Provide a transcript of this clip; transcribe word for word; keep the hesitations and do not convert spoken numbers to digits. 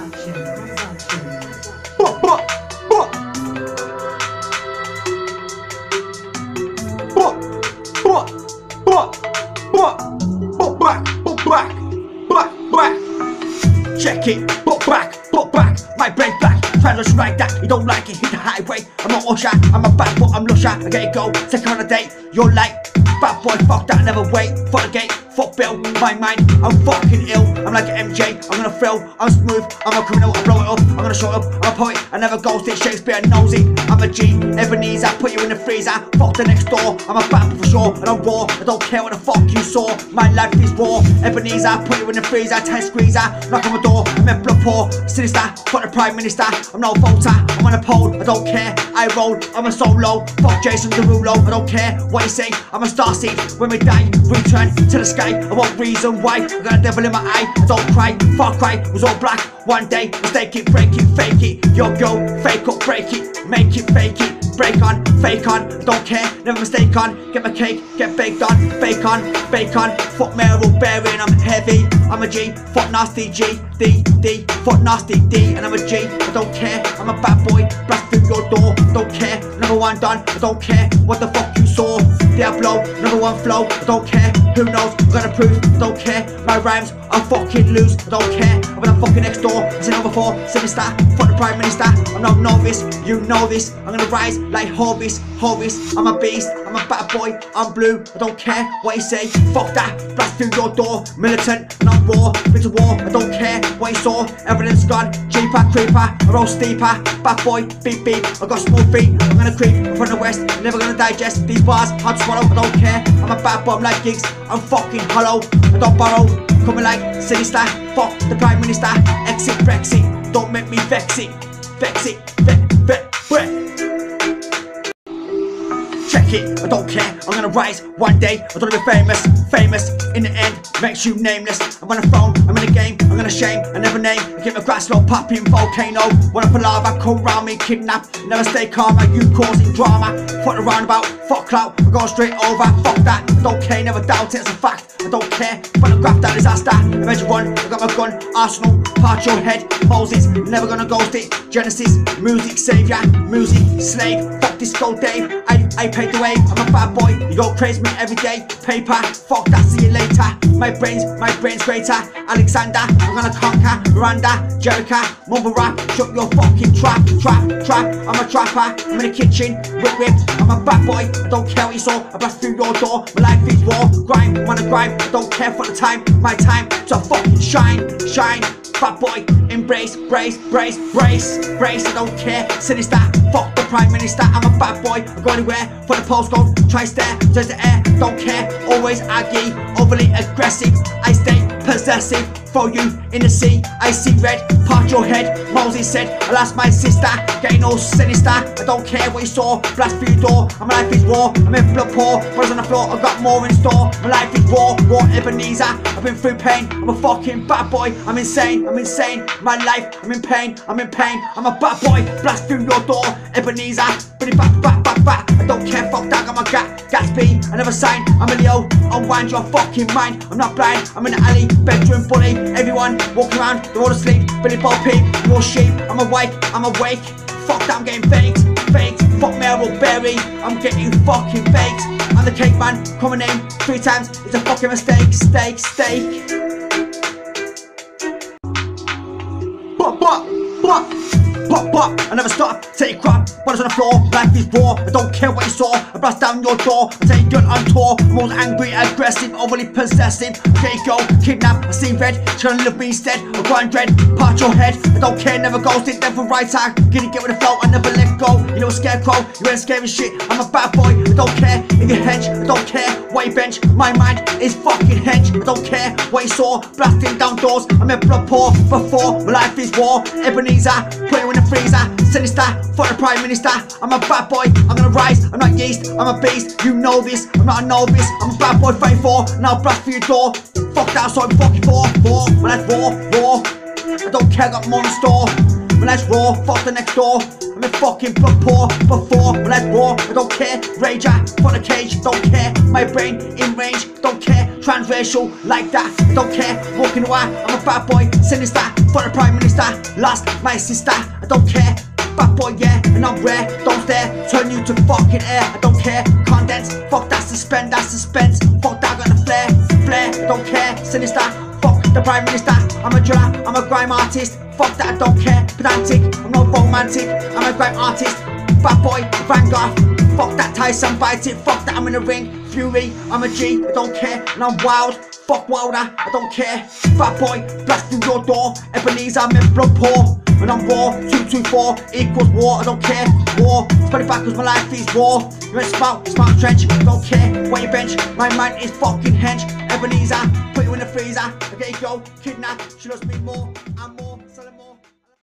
Production. Production. Buh, buh, buh. Buh, buh, buh, buh. Buh, back, buh, back, back, back. Check it, buh, back, buh, back. My brain black, trying to like that. You don't like it, hit the highway. I'm not Usher, I'm a bad boy, I'm Lusher. I get it go, second on a date. You're like, bad boy, fuck that, never wait. Fuck the gate, fuck Bill, my mind, I'm fucking ill. I'm like an M J, I'm gonna thrill, I'm smooth, I'm a criminal, I blow it up, I'm gonna show up, I'm a poet, I never ghost it, Shakespeare knows it. I'm a G, Ebenezer, put you in the freezer, fuck the next door, I'm a bad boy for sure, and I'm raw, I don't care what the fuck you saw, my life is raw. Ebenezer, put you in the freezer, tight squeezer, knock on my door, I'm a blood poor, sinister, fuck the Prime Minister, I'm no voter, I'm on a pole, I don't care, I roll, I'm a solo, fuck Jason Derulo, I don't care what you say, I'm a starseed, when we die, return to the sky, I want reason why, I got a devil in my eye, I don't cry, Far Cry was all black, one day, mistake it, break it, fake it, yo go, fake up, break it, make it, fake it, break on, fake on, I don't care, never mistake on, get my cake, get baked on, bacon, bacon, fuck Meryl Berry, I'm heavy, I'm a G, fuck nasty G, D, D, fuck nasty D, and I'm a G, I don't care, I'm a bad boy, blast through your door, don't care, number one done, I don't care, what the fuck you saw, Diablo, number one flow, I don't care, who knows, I'm gonna prove, I don't care, my rhymes are fucking loose, I don't care, I'm gonna fucking next door, it's an over four, sinister, fuck the Prime Minister, I'm not novice, you know this, I'm gonna rise like Hovis, Hovis, I'm a beast, I'm a bad boy, I'm blue, I don't care what you say, fuck that, blast through your door, militant, not raw, been to war, I don't care what you saw, evidence gone, cheaper, creeper, I roll steeper, bad boy, beep beep, I got small feet, I'm gonna creep from the west, never gonna digest these bars, hard to swallow, I don't care, I'm a bad boy, I'm like gigs, I'm fucking hollow, I don't borrow, coming like sinister, fuck the Prime Minister, exit Brexit, don't make me vex it, vex it, vex, vex, vex. Check it, I don't care, I'm gonna rise one day, I'm gonna be famous, famous, in the end, makes you nameless. I'm on the phone, I'm in the game, I'm gonna shame, I never name, I get my grass slow popping volcano, wanna pull lava, come round me, kidnap, never stay calm, like you causing drama, fuck the roundabout, fuck clout, I go straight over, fuck that, I don't care, never doubt it, it's a fact, I don't care, photograph that disaster, imagine one, I got my gun, Arsenal, part your head, Moses, never gonna ghost it, Genesis, music savior, music slave, fuck disco Dave, I, I paid the way, I'm a bad boy, you go crazy me every day, paper, fuck that, see you later, my brains, my brain's greater, Alexander, I'm gonna conquer, Miranda, Jericho, mumble rap, shut your fucking trap, trap, trap, I'm a trapper, I'm in the kitchen, whip whip, I'm a bad boy, I don't care what you saw, I blast through your door, my life is raw, grind, wanna grind, I don't care for the time, my time, to fucking shine, shine, bad boy, embrace, brace, brace, brace, brace, I don't care, sinister, fuck the Prime Minister, I'm a bad boy, I go anywhere, for the postcode, try stare, touch the air, don't care, always aggy, overly aggressive, I stay possessive, throw you in the sea, I see red, part your head, Moses said, I lost my sister, getting all sinister, I don't care what you saw, blast through your door, my life is raw, I'm in blood poor, brothers on the floor, I got more in store, my life is raw, raw Ebenezer, I've been through pain, I'm a fucking bad boy, I'm insane, I'm insane, my life, I'm in pain, I'm in pain, I'm a bad boy, blast through your door, Ebenezer, bring it back, back, back, back, I don't care, fuck that, got my gat, Gatsby, I never sign, I'm a Leo, unwind your fucking mind, I'm not blind, I'm in the alley, bedroom bully, everyone walking around, they're all asleep, Billy Bob Pig, you're sheep, I'm awake, I'm awake, fuck that, I'm getting faked, faked, fuck Meryl Berry, I'm getting fucking baked, I'm the cake man, coming in three times, it's a fucking mistake, steak, steak. Bop, bop, bop. Pop, pop, I never stop, take crap, bodies on the floor, life is raw, I don't care what you saw, I blast down your door, I take gun on tour, I'm all angry, aggressive, overly possessive, okay go, kidnap, I see red, she's gonna love me instead, I go and dread, part your head, I don't care, never ghosted, never right side, gonna get with the flow, I never let go, you know a scarecrow, you ain't scary shit, I'm a bad boy, I don't care, if you hench, I don't care, what you bench, my mind is fucking hench, I don't care, what you saw, blasting down doors, I'm in blood poor, before, my life is war, Ebenezer, put you in the freezer, sinister, for the Prime Minister, I'm a bad boy, I'm gonna rise, I'm not yeast, I'm a beast, you know this, I'm not a novice, I'm a bad boy thirty-four, now blast through your door, fuck that, so I'm fucking four, four, my life's raw, raw, I don't care, got more in store, my life's raw, fuck the next door, I'm in fucking blood poor, before, my life's raw, I don't care, rager, for the cage, don't care, my brain in range, don't don't care. Transracial like that, I don't care. Walking away, I'm a bad boy, sinister. For the Prime Minister, lost my sister, I don't care. Bad boy, yeah, and I'm rare, don't stare. Turn you to fucking air, I don't care. Condense, fuck that suspend, that suspense. Fuck that, got a flare, flare, don't care. Sinister, fuck the Prime Minister. I'm a driller, I'm a grime artist. Fuck that, I don't care. Pedantic, I'm not romantic, I'm a grime artist. Bad boy, Vanguard. Fuck that, Tyson, bite it. Fuck that, I'm in the ring. Fury, I'm a G, I don't care. And I'm wild, fuck Wilder, I don't care. Bad boy, blast through your door. Ebenezer, I'm in blood pour. And I'm raw, two two four equals war, I don't care. War, spell it backwards, my life is raw. You're a spout, smart trench, I don't care. Where you bench, my mind is fucking hench. Ebenezer, put you in the freezer. Okay, go, kidnap, she loves me more. I'm